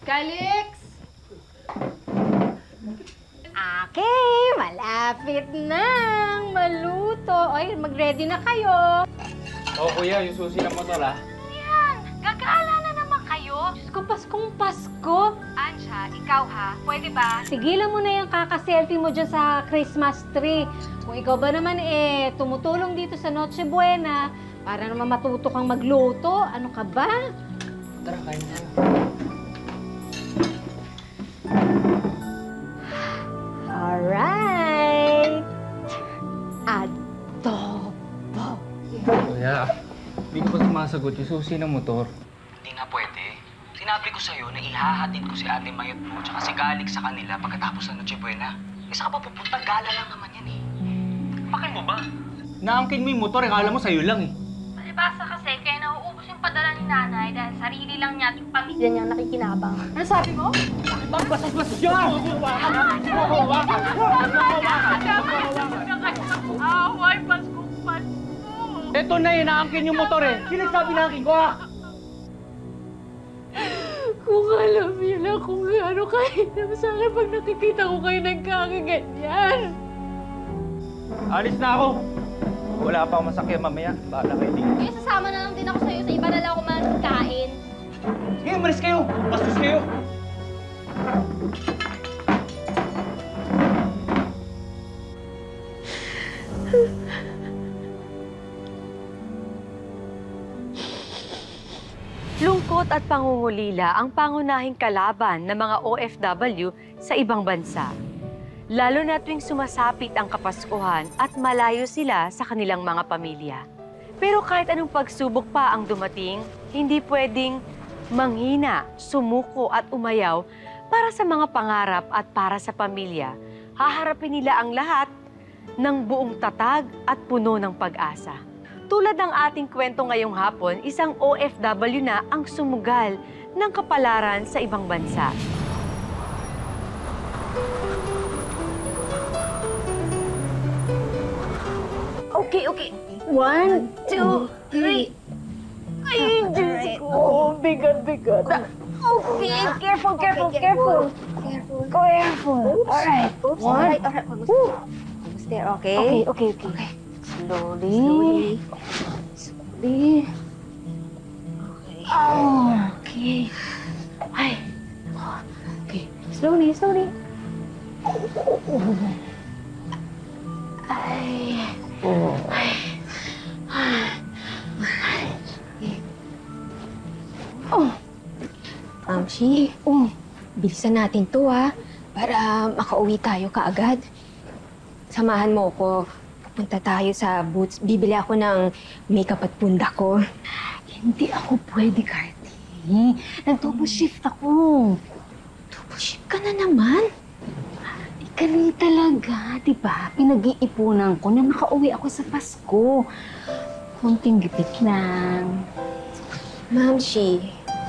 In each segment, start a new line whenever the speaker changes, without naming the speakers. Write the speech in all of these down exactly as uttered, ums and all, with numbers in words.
Calix!
Okay, malapit nang maluto. Oy, mag-ready na kayo.
Oo, kuya, yung susi ng motor, ah.
Yan, gagala na naman kayo. Diyos ko, Paskong Pasko.
Ansha, ikaw ha, pwede ba?
Sigilan mo na yung kakaselfie mo dyan sa Christmas tree. Kung ikaw ba naman eh, tumutulong dito sa Noche Buena, para naman matuto kang magluto. Ano ka ba?
Tara, kain na.
Alright. Adobo.
Kuya, hindi ko pa sumasagot yung susi ng motor.
Hindi nga pwede. Sinabi ko sa'yo na ihahatid ko si Ate Mayot mo tsaka si Calix sa kanila pagkatapos ng Noche Buena. Eh, saan ka pa pupunta? Gala lang naman yan eh. Bakit mo ba?
Naangkin mo yung motor, akala mo sa'yo lang eh.
Palibasa kasi, kaya nauubos yung padala ni nanay dahil sarili lang niya at yung pamilya niya nakikinabang. Ano sabi mo?
Bakit basas-basas yan?
Away, Paskong Pasko!
Ito na yun, naangkin yung motor eh. Sino sabi naangkin ko, ha?
Kung alam niyo lang kung gaano kahirap sa akin pag nakikita ko kayo nagkakaganyan.
Alis na ako. Wala pa akong masakyan mamaya. Bahala kayo din.
Kaya sasama na lang din ako sa'yo sa iba na lang ako magkain.
Sige, umalis kayo. Bastos kayo.
Lungkot at pangungulila ang pangunahing kalaban ng mga O F W sa ibang bansa. Lalo na tuwing sumasapit ang Kapaskuhan at malayo sila sa kanilang mga pamilya. Pero kahit anong pagsubok pa ang dumating, hindi pwedeng manghina, sumuko at umayaw para sa mga pangarap at para sa pamilya. Haharapin nila ang lahat ng buong tatag at puno ng pag-asa. Tulad ng ating kwento ngayong hapon, isang O F W na ang sumugal ng kapalaran sa ibang bansa.
Okay, okay. One, two, three. Ay, Diyos ko. Bigat, bigat. Okay, careful, careful, careful. Careful. Careful. Alright. One. Alright, alright. Almost there, okay? Okay, okay, okay. Slowly. Slowly. Slowly. Okay. Oh, okay. Ay. Okay. Slowly, slowly. Ay. Oh. Ay. Ay. Ay. Oh. Mamshi, oh. Bilisan natin to, ha? Para makauwi tayo kaagad. Samahan mo ko. Punta tayo sa Boots. Bibili ako ng makeup at punda ko. Hindi ako pwede, Carty. Nag-double shift ako. Double shift ka na naman? Ikaw talaga, di ba? Pinag-iipunan ko na makauwi ako sa Pasko. Kunting gipit lang. Ma'am, she.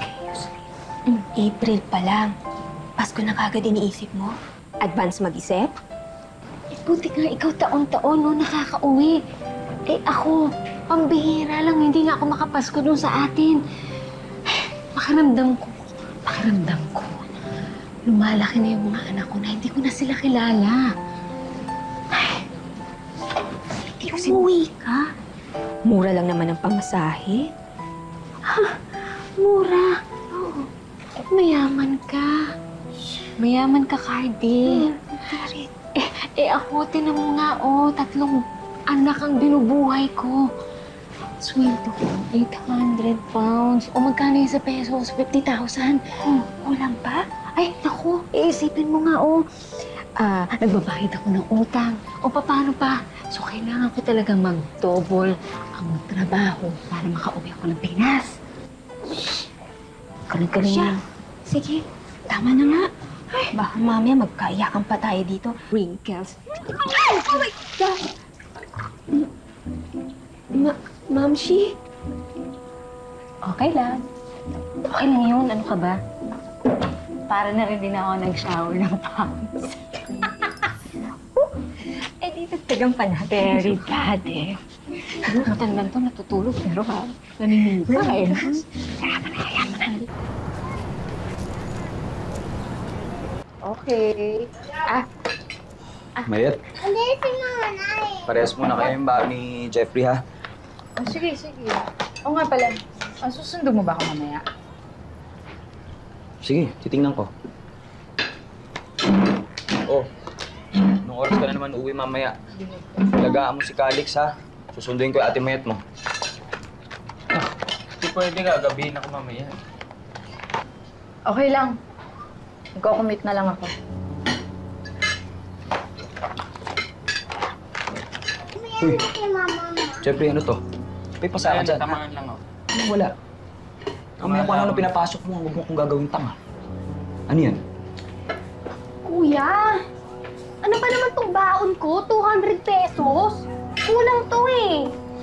April pa lang. Pasko na kagad iniisip mo? Advance mag-isip? Eh, buti nga ikaw taon-taon, no, nakaka-uwi. Eh, ako, pambihira lang, hindi nga ako makapasko doon sa atin. Makaramdam ko, makaramdam ko. Lumalaki na yung mga anak ko na hindi ko na sila kilala. Ay, hindi ko sinuwi ka. Mura lang naman ang pamasahe. Ha? Mura? Oo. Mayaman ka. Mayaman ka, Cardi. Eh, eh ako, tinan mo nga, oh, tatlong anak ang binubuhay ko. Sweldo ko, eight hundred pounds. O magkano yun sa pesos? fifty thousand. Hmm, kulang pa? Ay, naku, iisipin mo nga, oh. Ah, nagbabayad ako ng utang. O paano pa? So, kailangan ko talagang mag-double ang trabaho para makauwi ako ng Pinas. Kaling-kaling na. Sige, tama na nga. Ay, baka mamaya magkaiyakan pa tayo dito. Wrinkles. Ay! Oh my God! Ma Mamshi? Okay lang. Okay lang yun. Ano ka ba? Para na rin din ako nag-shower ng pants. Eh, dito tagang pa natin. Very bad eh. Matandang to, natutulog. Pero ha, naninisa eh. Kaya mo na, kaya mo na. Okay. Ah,
Mayet,
Hindi si nanay.
parehas muna kayo yung baon ni Jeffrey, ha?
Oh, sige, sige. Oo nga pala. Oh, susundo mo ba ako mamaya?
Sige, titingnan ko. Oh, nung oras ka na naman uuwi mamaya. Lagaan mo si Calix, ha? Susunduin ko yung ate Mayet mo. Ah, hindi pwede ka. Gabihin ako mamaya.
Okay lang. Magko-commit na lang ako.
Uy,
Si mama mo.
Jeffrey, ano to? May pasaka dyan, ha?
tamaan lang ako.
Ano wala? Mamaya kung ano pinapasok mo, huwag mo kong gagawin tanga. Ano yan?
Kuya, ano ba naman tong baon ko? two hundred pesos? Kulang to eh.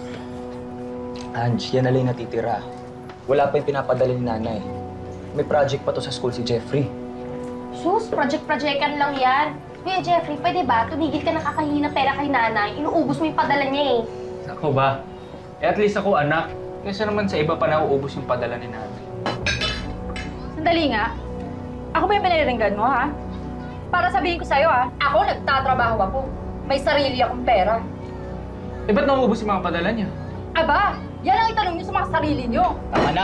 Ange, yan na lang yung natitira. Wala pa yung pinapadala ni nanay. May project pa to sa school si Jeffrey.
Sus, project-projectan lang yan. Kuya Jeffrey, pwede ba? Tumigil ka nakakahingi ng pera kay nanay. Inuubos mo yung padala niya eh.
Ako ba? Eh at least ako anak. Kaysa naman sa iba pa nauubos yung padala ni nanay.
Sandali nga. Ako ba yung piniringgan mo, ha? Para sabihin ko sa'yo, ha? Ako nagtatrabaho ako. May sarili akong pera.
Eh ba't nauubos yung mga padala niya?
Aba, yan ang itanong niyo sa mga sarili niyo.
Tama na!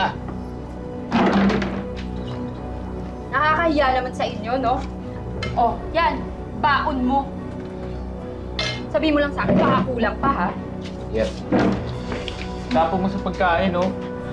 Nakakahiya naman sa inyo, no? Oh, yan. Baon mo. Sabihin mo lang sa akin, baka kulang pa, ha?
Yep.
Tapo mo sa pagkain, no?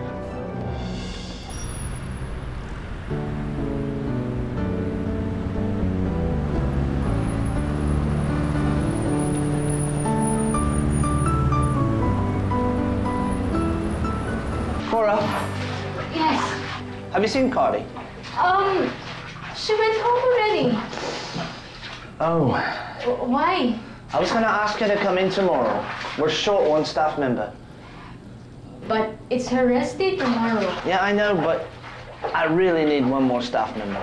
Cora,
Yes.
have you seen Cardi?
Um, she went home already.
Oh,
W- Why?
I was gonna ask her to come in tomorrow. We're short one staff member.
But it's her rest day tomorrow.
Yeah, I know, but I really need one more staff member.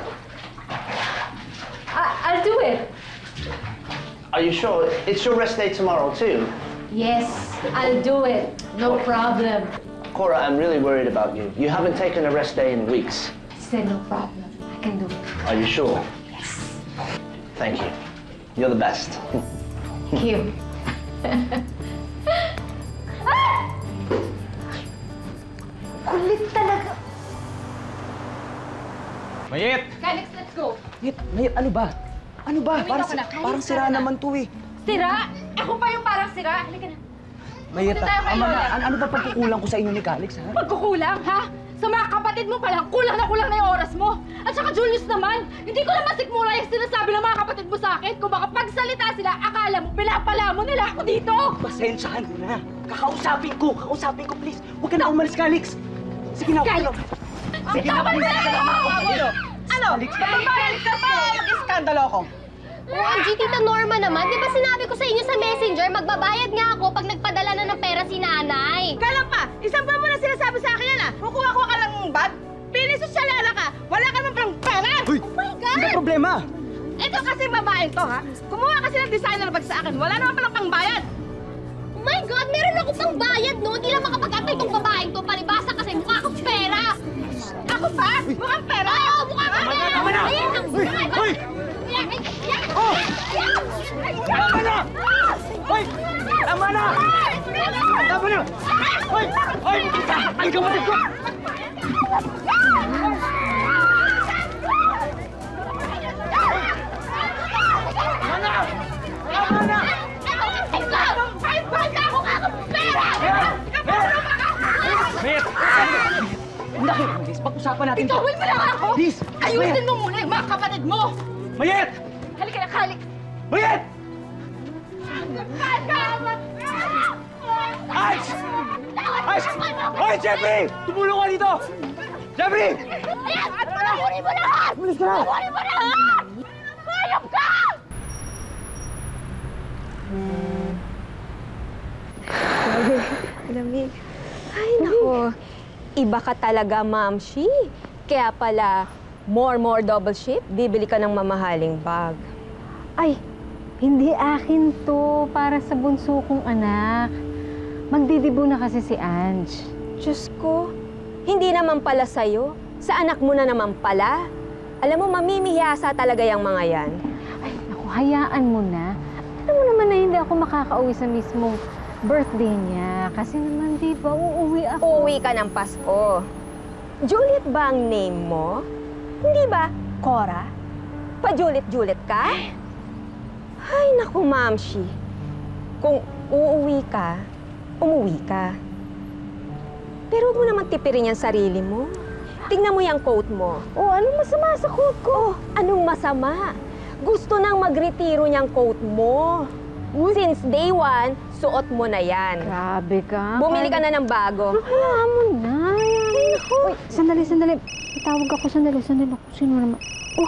I- I'll do it.
Are you sure? It's your rest day tomorrow, too.
Yes, I'll do it. No problem.
Cora, I'm really worried about you. You haven't taken a rest day in weeks.
I said no problem. I can do it.
Are you sure?
Yes.
Thank you. You're the best.
Thank you. Kulit talaga.
Mayet!
Calix, let's go.
Mayet, Mayet, ano ba? Ano ba?
Tumingin
Parang,
ako na.
parang sira naman to eh.
Sira? Ako pa yung parang sira? Halika na.
Mayet,
Punta tayo kay
ama na,
Lola.
ano, ano ba pagkukulang ko sa inyo ni Calix, ha?
Pagkukulang, ha? Sa mga kapatid mo palang, kulang na kulang na yung oras mo. At saka Julius naman, hindi ko naman sikmura yung sinasabi ng mga kapatid mo sa akin. Kung baka pagsalita sila, akala mo, pinapala mo nila ako dito.
Pasensyahan mo na. Kakausapin ko, kakausapin ko, please. Huwag ka na umalis, Calix. Sige na,
Calix!
ano?
Ang kapal na yan! Ano?
Calix, bakit ka pa? Mag-iskandalo ako.
O M G, Tita Norma naman, di ba sinabi ko sa inyo sa messenger, magbabayad nga ako pag nagpadala na ng pera si nanay.
Kailan pa? Isang buwan mo na sinasabi sa akin yan ah. Kukuha-kuha ka lang ng bag. Pinisosyalala ka. Wala ka naman pang pera.
Uy!
Oh my God!
Ano problema?
Ito kasi babae to ha. Kumuha kasi ng designer bag sa akin. Wala naman palang pangbayad.
Oh my God, meron ako pang bayad, no? Di lang makapag-antay itong babaeng to, palibasa kasi mukha akong pera.
Ako pa? Mukhang pera.
Oo, mukha akong pera.
tama na!
Ayan, ang
Uy! Uy! Oh! Tama na! Uy! Tama na! Tama na! Uy! Uy! Ay, kapatid ko! Tama na! Tama na! Mayet! Laki! Please, pag-usapan natin to.
Gawin mo lang ako!
Please!
Ayusin mo muna yung mga kapatid mo!
Mayet!
Halika na, Calix!
Mayet! Ice! Ice! Hoy, Jeffrey! Tumulong ka dito! Jeffrey!
Ayan! Palamunin mo lahat!
Bilis ka na!
Palamunin mo lahat! Hayop ka!
Lamig. Ay, nako. Iba ka talaga, Ma'am Shi. Kaya pala, more more double ship, bibili ka ng mamahaling bag.
Ay, hindi akin to. Para sa bunso kong anak. Magdidibo na kasi si Ange.
Diyos ko, hindi naman pala sa'yo. Sa anak mo na naman pala. Alam mo, mamimihiyasa talaga yung mga yan.
Ay, naku, hayaan mo na. Alam mo naman na hindi ako makakauwi sa mismong birthday niya. Kasi naman, di ba, uuwi ako.
Uuwi ka ng Pasko. Juliet ba ang name mo? Hindi ba, Cora? Pa-Juliet-Juliet ka? Ay, naku, Mamshi. Kung uuwi ka, umuwi ka. Pero huwag mo naman tipirin yung sarili mo. Tingnan mo yung coat mo.
Oh, anong masama sa coat ko?
Oh, anong masama? Gusto nang magretiro niyang coat mo. Since day one, suot mo na yan.
Grabe ka.
Bumili ka na ng bago.
Hayaan mo na. Ay, naku. Uy, sandali, sandali. Itawag ako, sandali, sandali. Sino naman? Oh!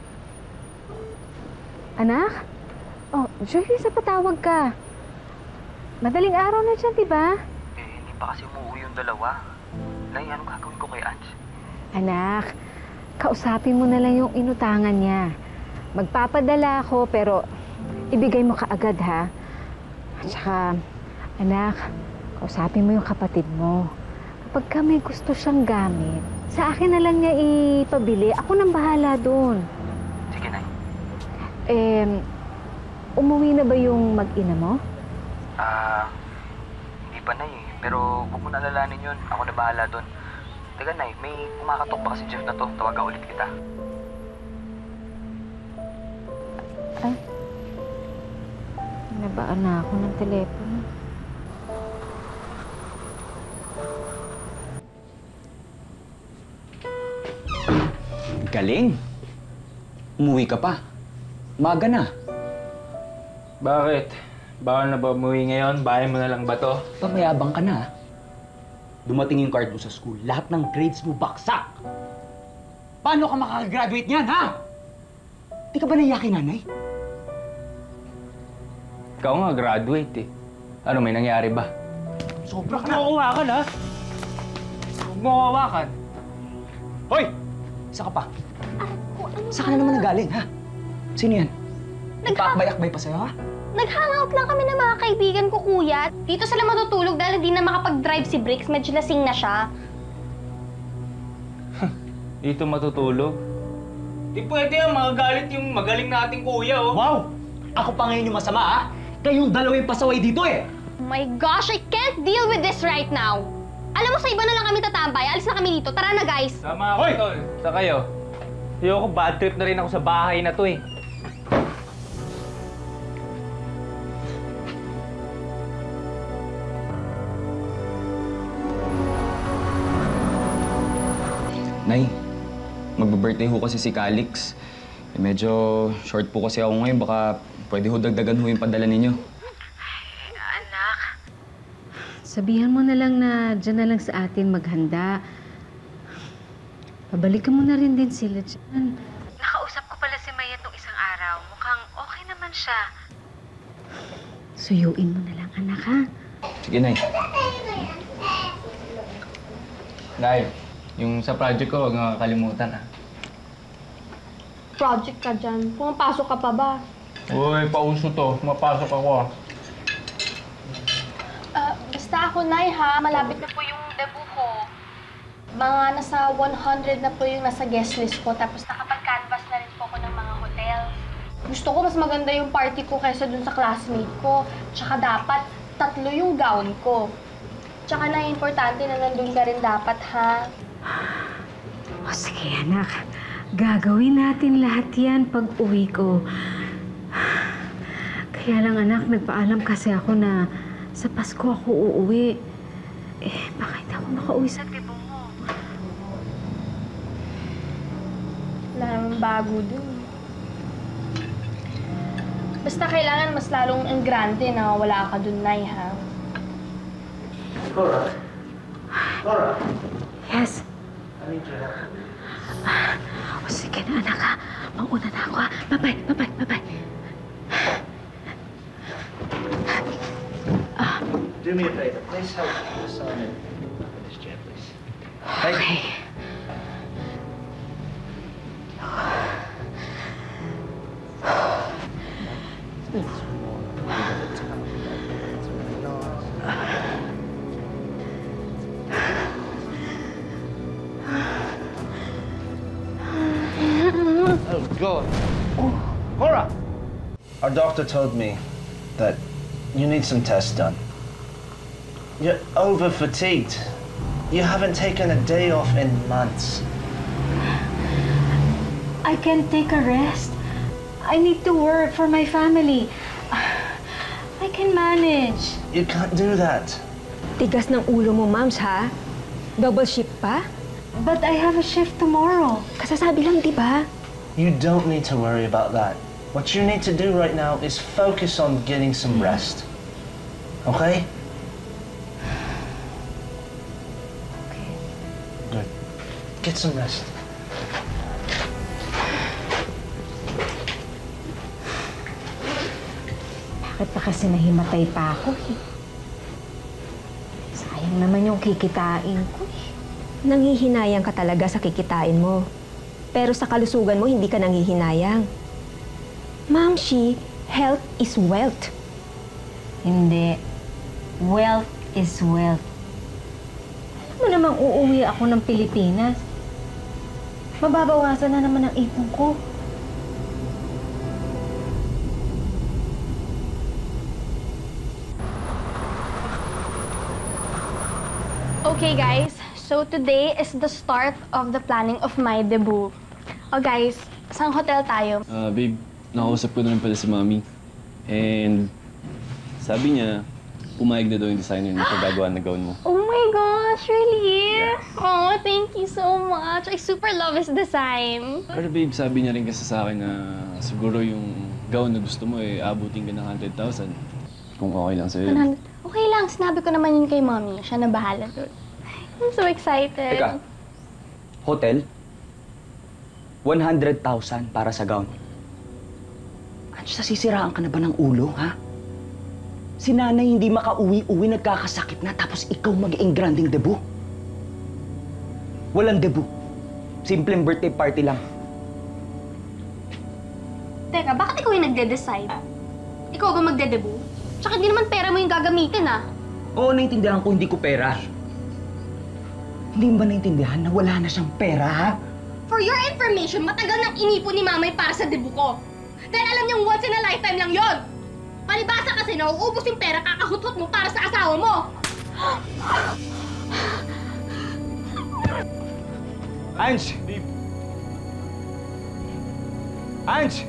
Anak? Oh, Julie, sa patawag ka. Madaling araw na dyan, di ba?
Eh, hindi pa kasi umuwi yung dalawa. Nay, anong gagawin ko kay Ange?
Anak, kausapin mo na lang yung inutangan niya. Magpapadala ako, pero ibigay mo kaagad, ha? At saka, anak, kausapin mo yung kapatid mo. Kapag ka may gusto siyang gamit, sa akin na lang niya ipabili. Ako nang bahala doon.
Sige, Nay.
Eh, umuwi na ba yung mag-ina mo?
Ah, hindi pa, Nay. Pero huwag mo na alalanin yun. Ako na bahala doon. Teka, Nay, may kumakatok pa kasi Jeff na to. Tawagan ulit kita.
Ay, nabaan na ako ng telepono.
Galing. Umuwi ka pa. Maga na.
Bakit? Bawal na ba umuwi ngayon? Bahay mo na lang ba to?
Pamayabang ka na. Dumating yung card mo sa school. Lahat ng grades mo baksak. Paano ka makakagraduate niyan, ha? Di ka ba naiyak kay nanay?
Ikaw nga, graduate eh. Ano, may nangyari ba?
Sobra ka
Huwag
na.
mo hawakan, ha? Huwag mo hawakan.
Hoy! Isa ka pa. Saan ka na naman nagaling, ha? Sino yan? Nagpakbay-akbay pa sa'yo, ha?
Nag-hangout lang kami ng mga kaibigan ko, kuya. Dito sila matutulog dahil hindi na makapag-drive si Bricks. Medyo lasing na siya.
Dito matutulog? Di pwede yan, magagalit yung magaling nating kuya, oh.
Wow! Ako pa ngayon yung masama, ha? Kayong dalawa yung pasaway dito, eh!
Oh my gosh, I can't deal with this right now. Alam mo, sa iba na lang kami tatambay. Alis na kami dito. Tara na, guys.
Tama ako,
Hoy!
tol. Sa kayo. Ayoko, bad trip na rin ako sa bahay na to, eh.
Nay, magbe-birthday ho kasi si Calix. Eh, medyo short po kasi ako ngayon. Baka pwede ho dagdagan ho yung padala ninyo.
Anak, sabihan mo na lang na dyan na lang sa atin maghanda. Pabalikan mo na rin din sila dyan. Nakausap ko pala si Mayet nung isang araw. Mukhang okay naman siya. Suyuin mo na lang, anak, ha?
Sige, Nay.
Nay, yung sa project ko, huwag nga kakalimutan, ha?
Project ka dyan. Pumapasok ka pa ba?
Uy, pauso to. Mapasok ako, ah.
Ah, basta ako, Nay, ha? Malapit na po yung debut ko. Mga nasa one hundred na po yung nasa guest list ko. Tapos nakapag-canvas na rin po ako ng mga hotel. Gusto ko mas maganda yung party ko kaysa dun sa classmate ko. Tsaka dapat tatlo yung gown ko. Tsaka na importante na nandun ka rin dapat, ha?
O sige, anak. Gagawin natin lahat yan pag uwi ko. Kaya lang, anak, nagpaalam kasi ako na sa Pasko ako uuwi. Eh, baka hindi ako makauwi sa tibo mo.
Wala namang bago dun. Basta kailangan mas lalong ang grande na wala ka dun, Nay, ha?
Cora. Cora.
Yes.
I need your help.
O sige na, anak, ha. Mauna na ako, ha. Bye-bye, bye-bye, bye-bye.
Do me a favor. Please help my son in with this chair, please.
Okay.
Oh, God. Cora! Our doctor told me that you need some tests done. You're over-fatigued. You haven't taken a day off in months.
I can take a rest. I need to work for my family. I can manage.
You can't do that.
Tigas ng ulo mo, Mams, ha? Double shift pa?
But I have a shift tomorrow.
Kasasabi lang, di ba?
You don't need to worry about that. What you need to do right now is focus on getting some rest. Okay?
Okay.
Good. Get some rest.
Bakit pa kasi nahimatay pa ako eh? Sayang naman yung kikitain ko eh.
Nanghihinayang ka talaga sa kikitain mo. Pero sa kalusugan mo, hindi ka nanghihinayang. Mamshi, health is wealth.
Hindi. Wealth is wealth. Alam mo namang uuwi ako ng Pilipinas. Mababawasan na naman ang ipon ko.
Okay guys, so today is the start of the planning of my debut. Oh guys, saan hotel tayo?
Ah, babe, nakausap ko na rin pala si Mami. And sabi niya, pumayag na daw yung designer na pagagawa na gown mo.
Oh my gosh, really? Oh, thank you so much. I super love his design.
Pero babe, sabi niya rin kasi sa akin na siguro yung gown na gusto mo eh, abutin ka ng one hundred thousand. Kung okay lang sa'yo.
one hundred Okay lang, sinabi ko naman yun kay Mommy. Siya na bahala doon. I'm so excited.
Teka, hotel? one hundred thousand para sa gown. Andiyo, sasisiraan ka na ba ng ulo, ha? Si nanay hindi makauwi-uwi, nagkakasakit na, tapos ikaw mag-iing granding debut. Walang debut. Simpleng birthday party lang.
Teka, bakit ikaw yung nagde-decide? Ikaw ba magde-debut? Tsaka hindi naman pera mo yung gagamitin, ah.
Oo, naintindihan ko hindi ko pera. Hindi mo ba naintindihan na wala na siyang pera, ha?
For your information, matagal nang inipon ni Mamay para sa debut ko. Dahil alam niyang once in a lifetime lang yon. Palibasa kasi nauubos yung pera kakahutot mo para sa asawa mo.
Ange! Ange!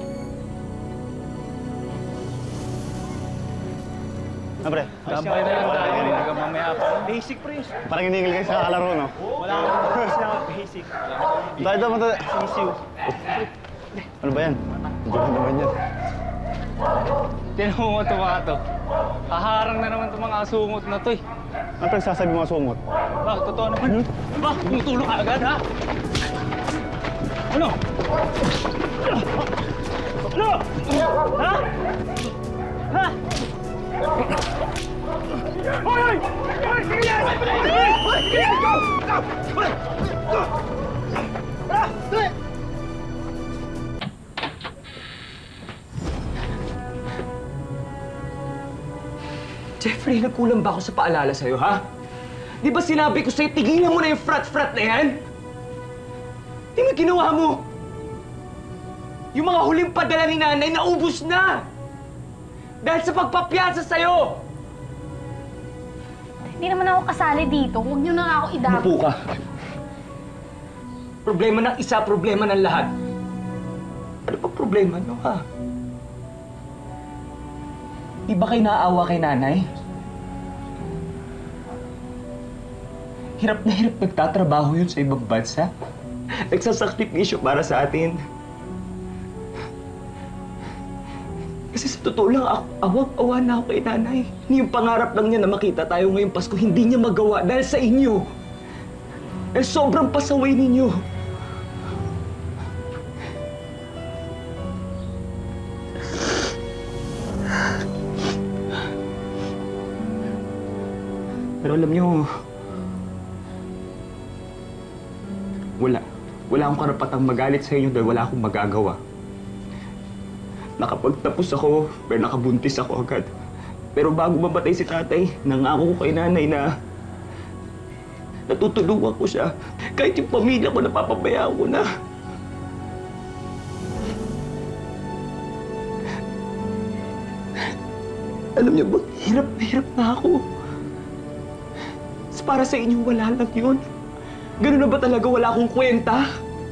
Ah, pre.
Gambay na lang tayo. Hanggang mamaya pa.
Basic, pre. Parang hinihingil kayo sa kalaro, no?
Wala akong na basic.
Tayo daw, mata...
Sisiw.
Ano ba yan? Joke naman yan.
Tinan mo mga tumaha to. Haharang na naman itong mga asungot na to eh.
Ano pa nagsasabi mga sumot?
Bakit? Totoo naman. Ba? Tumutulong ka agad, ha? Ano? Ano? Ha? Ha? Hoy! Hoy! Hoy! Sige yan! Hoy! Sige yan! Go! Go! Hoy! Go! Ah! Dali!
Jeffrey, nagkulang ba ako sa paalala sa'yo, ha? Di ba sinabi ko sa'yo, tigilan mo na yung frat-frat na yan? Di mo ginawa mo? Yung mga huling padala ni nanay, naubos na! Dahil sa pagpapiyasa sa'yo!
Hindi naman ako kasali dito. Huwag niyo na nga ako idap.
Umupo ka. Problema ng isa, problema ng lahat. Ano ba problema niyo, ha? Di ba kayo naaawa kay nanay? Hirap na hirap nagtatrabaho yun sa ibang bansa. Nagsasakripisyo para sa atin. Kasi sa totoo lang, awang-awa na ako kay nanay. Yung pangarap lang niya na makita tayo ngayong Pasko, hindi niya magawa dahil sa inyo. Dahil sobrang pasaway ninyo. Pero alam niyo, wala. Wala akong karapatang magalit sa inyo dahil wala akong magagawa. Nakapagtapos ako, pero nakabuntis ako agad. Pero bago mamatay si tatay, nangako ko kay nanay na natutulungan ko siya. Kahit yung pamilya ko, napapabayaan ko na. Alam niyo ba, hirap na hirap na ako. Para sa inyo, wala lang yun. Ganun na ba talaga wala akong kwenta?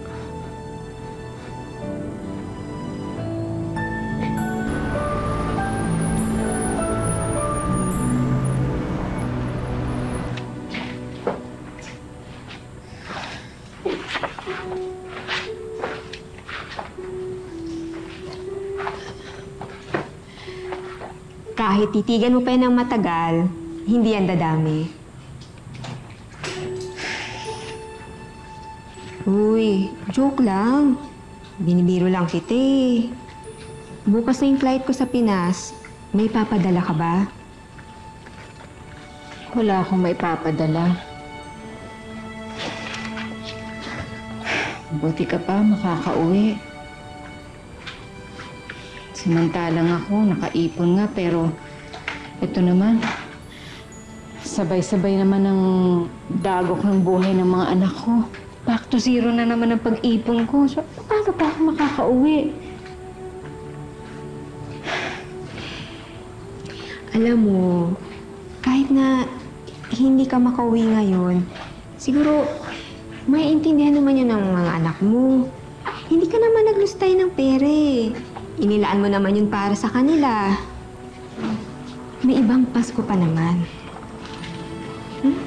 Kahit titigan mo pa yan ng matagal, hindi yan dadami. Uy, joke lang. Binibiro lang kita eh. Bukas na yung flight ko sa Pinas. May papadala ka ba?
Wala akong may papadala. Buti ka pa, makakauwi. Samantalang ako, nakaipon nga, pero ito naman, sabay-sabay naman ang dagok ng buhay ng mga anak ko. Back to zero na naman ang pag-ipon ko. So, paano pa ako makakauwi?
Alam mo, kahit na hindi ka makauwi ngayon, siguro maiintindihan naman yun ng mga anak mo. Hindi ka naman naglustay ng pere. Inilaan mo naman yun para sa kanila. May ibang Pasko pa naman. Hmm?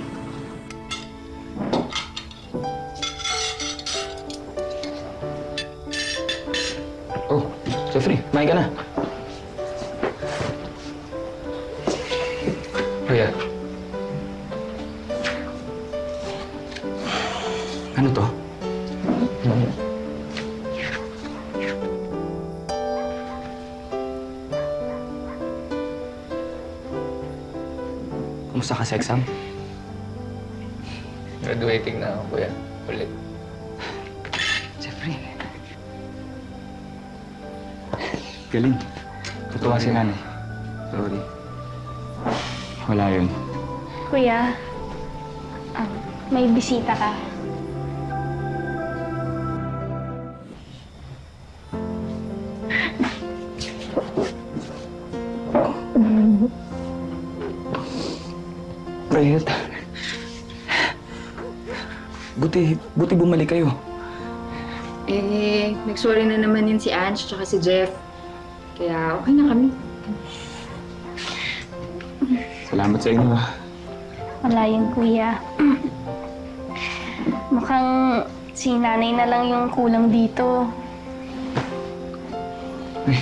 Oh, Jeffrey, kumain ka na. Kuya. Ano to? Kumusta ka sa exam?
Graduating na ako, kuya. Ulit.
Jeffrey. Galing. Totoo si nanay. Sorry. Wala yun.
Kuya, um, may bisita ka.
Fred. Buti, buti bumalik kayo.
Eh, nag-sorry na naman yun si Ange tsaka si Jeff. Kaya okay na kami.
Salamat sa inyo.
Wala yun, kuya. Mukhang si nanay na lang yung kulang dito.
Ay.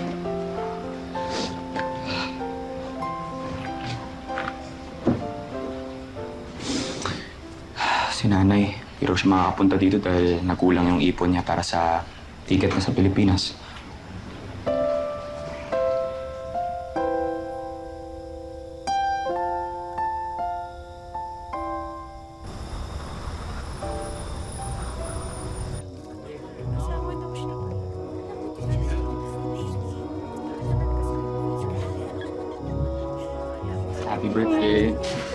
Si nanay, hindi raw siya makakapunta dito dahil nakulang yung ipon niya para sa ticket na sa Pilipinas. Happy birthday!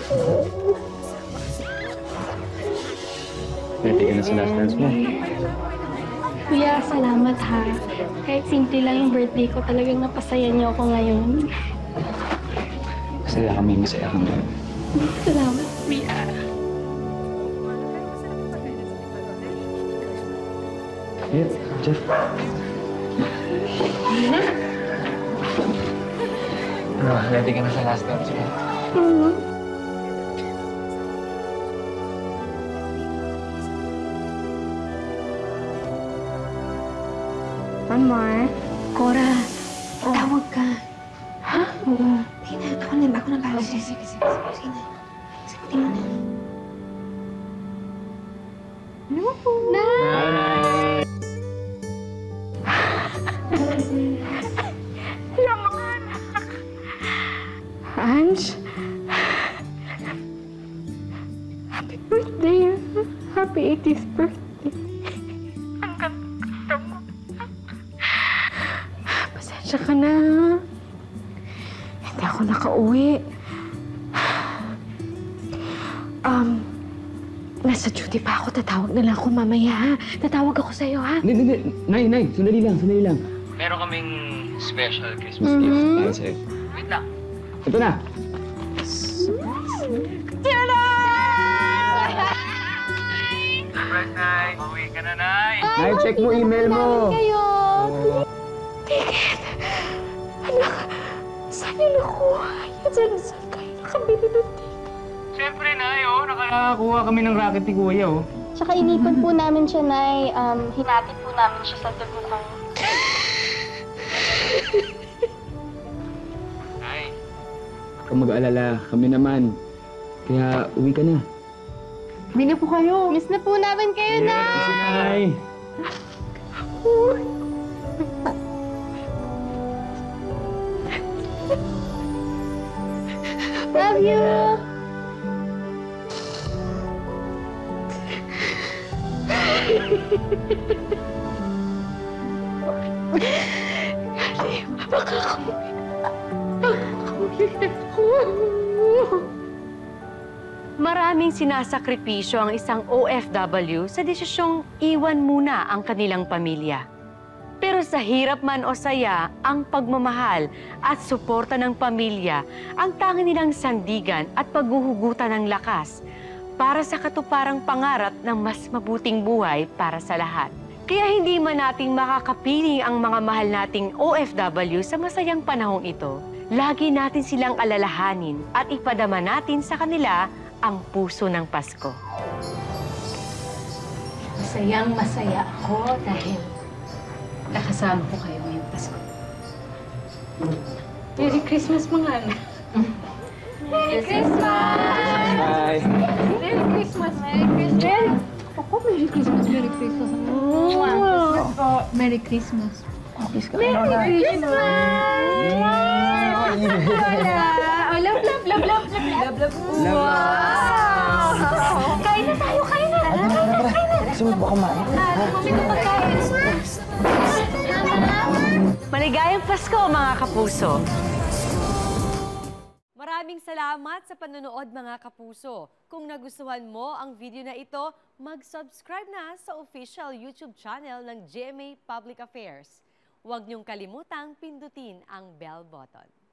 Pwede ka na sa last dance mo.
Kuya, salamat ha. Kahit simple lang yung birthday ko, talagang napasaya niyo ako ngayon.
Masaya kami, masaya kami.
Salamat, kuya.
Yeah, Jeff.
Nina?
Bro, ready ka na sa last dance mo?
Mm-hmm.
One more.
Cora,
oh. Tawag ka.
Ha? Oo.
Sige na, ako na, ako na bago. Sige, sige, sige. Sige na. Sagutin mo na.
No! Nay! Yung mga anak.
Ange? Happy birthday. Happy eightieth birthday.
Ang ganda mo.
Pasensya ka na. Hindi ako nakauwi. Um, nasa duty pa ako. Tatawag na lang ako mamaya, ha? Tatawag ako sa'yo, ha?
Hindi, hindi, Nay, Nay, sandali lang, sandali lang.
Meron kaming special Christmas
Mhm.
gift.
Ayan sa'yo.
Wait lang.
Ito na.
Surprise, Nay! Uwi ka na, Nay!
Nay, check mo email mo.
Kayo!
Ticket! Anak, saan niyo nakuha yan? Saan, saan kayo nakabili ng ticket?
Siyempre, Nay, oh. Nakakakuha kami ng racket ni Kuya, oh.
Tsaka inipon po namin siya, Nay. Um, hinatid po namin siya sa Dabukang.
Nay.
Huwag kang mag-alala. Kami naman. Kaya uwi ka na.
Uwi na po kayo. Miss na po namin kayo, Nay!
Nay!
Love you!
Makakamuwi. Makakamuwi ako.
Maraming sinasakripisyo ang isang O F W sa desisyong iwan muna ang kanilang pamilya. Pero sa hirap man o saya, ang pagmamahal at suporta ng pamilya ang tanging nilang sandigan at paghuhugutan ng lakas para sa katuparang pangarap ng mas mabuting buhay para sa lahat. Kaya hindi man nating makakapiling ang mga mahal nating O F W sa masayang panahong ito, lagi natin silang alalahanin at ipadama natin sa kanila ang puso ng Pasko.
Masayang masaya ako dahil nakasama ko kayo ngayong Pasko. Merry Christmas, mga anak.
Merry Christmas!
Bye!
Merry Christmas! Merry Christmas! Ako, Merry Christmas, Merry Christmas. Oh, Merry Christmas. Merry Christmas! Wala! Oh, love, love, love, love, love, love, love. Wow! Kain na tayo, kain na! Kain na, kain na!
Sumod ba kumain?
Bumili ng pagkain.
Maligayang Pasko, mga kapuso! Maraming salamat sa panonood, mga kapuso. Kung nagustuhan mo ang video na ito, mag-subscribe na sa official YouTube channel ng G M A Public Affairs. Huwag niyong kalimutang pindutin ang bell button.